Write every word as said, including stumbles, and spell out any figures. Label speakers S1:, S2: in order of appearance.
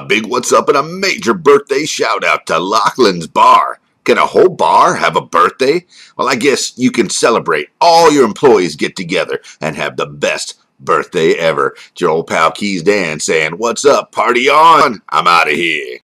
S1: big what's up and a major birthday shout out to Locklins Bar. Can a whole bar have a birthday? Well, I guess you can celebrate. All your employees get together and have the best birthday ever. It's your old pal Keys Dan saying, what's up, party on? I'm out of here.